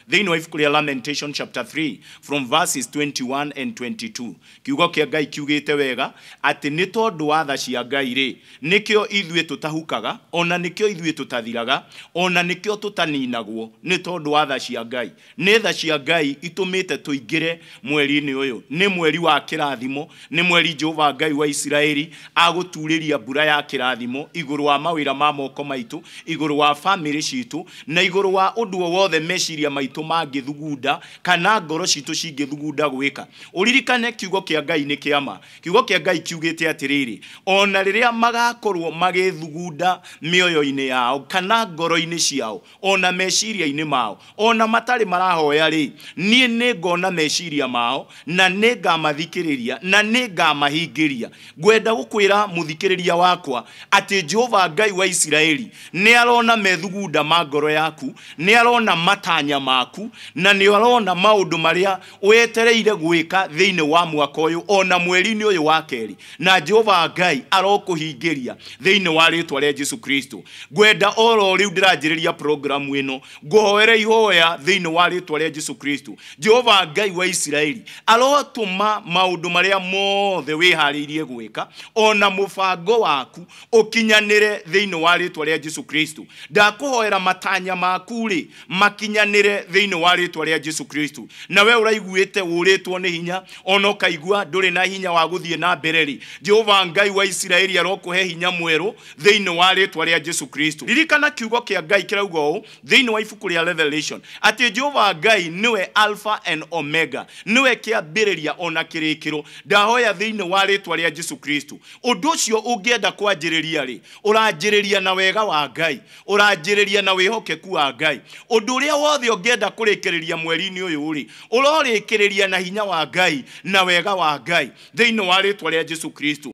They know if Lamentation chapter 3 from verses 21 and 22. Kiugo kia Ngai kiugite wega ati ni tondu wa tha cia Ngai ri nikio ithuĩ tutahukaga ona nikio ithuĩ tutathiraga ona nikio tutaninagwo ni tondu wa tha cia Ngai. Ni tha cia Ngai itumite tuingire mweri-ini uyu. Ni mweri wa kirathimo, ni mweri Jehova Ngai wa Israeli aguturiria mbura ya kirathimo iguru wa mawira ma moko maitu, iguru wa family citu na iguru wa undu wothe meciria maitu mangithugunda kana ngoro citu cingithugunda gwika. Uririkane kiugo kia Ngai ni kiama. Kiugo kia Ngai kiugite atiriri ona riria magakorwo magithugunda mioyo-ini yao kana ngoro-ini ciao ona meciria-ini mao ona matari marahoya ri nie ningona meciria mao na ningamathikiriria na ningamahingiria. Ngwenda gukwira muthikiriria wakwa ati Jehova Ngai wa Israeli ni arona methugunda ma ngoro yaku, ni arona matanya maku na ni arona maundu maria wetereire gwika thiini wa mwaka uyu ona mweri-ini uyu wa keri, na Jehova Ngai arokuhingiria thiini wa ritwa ria Jesu Kristo. Ngwenda oro riu ndiranjiriria program ino ngohoere ihoya thiini wa ritwa ria Jesu Kristo. Jehova Ngai wa Israeli arotuma maundu maria mothe wihariirie gwika ona mubango waku ukinyanire thiini wa ritwa ria Jesu Kristo. Ndakuhoera matanya maku ri makinyanire thiini wa ritwa ria Jesu Kristo. Na we uraiguite uritwo ni hinya ona ukaigua nduri na hinya wa guthie na mbere ri, Jehova Ngai wa Israeli arokuhe hinya mweru thiini wa ritwa ria Jesu Kristo. Ririkana kiugo kia Ngai kirauga uu thiini wa ibuku ria Revelation ati Jehova Ngai niwe Alpha and Omega, niwe kiambiriria ona kirikiro. Ndahoya thiini wa ritwa ria Jesu Kristo undu ucio ungienda kwanjiriria ri uranjiriria na wega wa Ngai, uranjiriria na wihokeku wa Ngai. Undu uria wothe ungienda kurikiriria mweri-ini uyu ri urorikiriria na hinya wa Ngai na wega wa Ngai thiini wa ritwa ria Jesu Kristo.